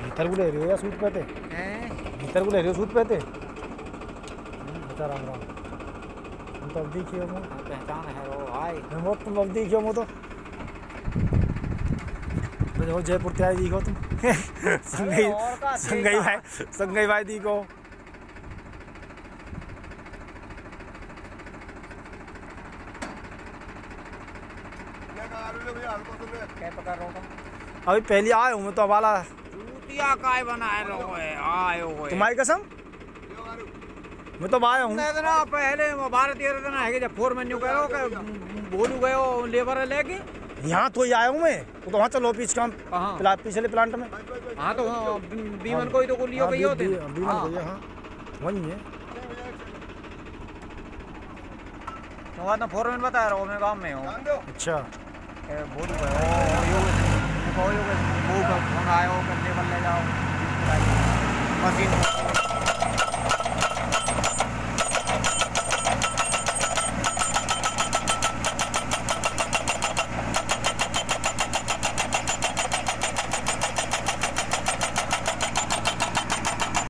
भीतर को ले रहे हो या सूट पे थे? भीतर को ले रहे हो सूट पे थे? बता राम राम। तुम तो अब देखियो मो पहचान है वो भाई। वो तुम अब देखियो मो तो देखो जयपुर ते आई देखो तुम। संगई भाई देखो। अभी पहले आए हूँ मैं तो वाला चूतिया काय बनाए रहो है आए हो तुम्हारी कसम मैं तो आया हूँ ना पहले भारतीय रत्न है जब फोर मेन्यू करो के बोलू गयो लेबर लेके यहाँ तो ही आया हूँ मैं तो वहाँ चलो ऑफिस काम पिछले प्लांट में। हाँ तो बीमन को ही तो लियो गई होते बीमन को हाँ वही है तो बाद में फोरमैन बता रहा हूँ मैं गाँव में हूँ। अच्छा बोलू गयो फोन आयो लेबर ले जाओ मशीन